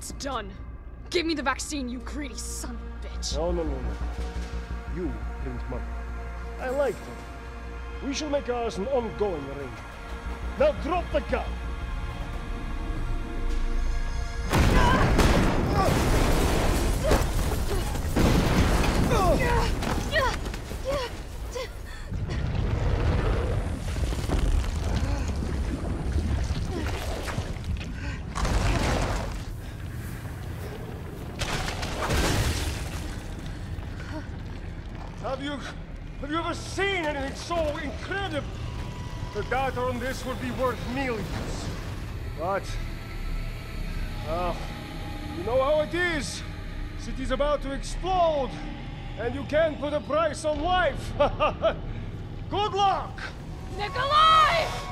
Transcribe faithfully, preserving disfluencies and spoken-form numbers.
It's done. Give me the vaccine, you greedy son of a bitch. No, no, no, no. You print money. I like that. We shall make ours an ongoing arrangement. Now drop the gun! Have you... have you ever seen anything so incredible? The data on this would be worth millions. But... Uh, you know how it is. City's about to explode. And you can't put a price on life. Good luck! Nikolai!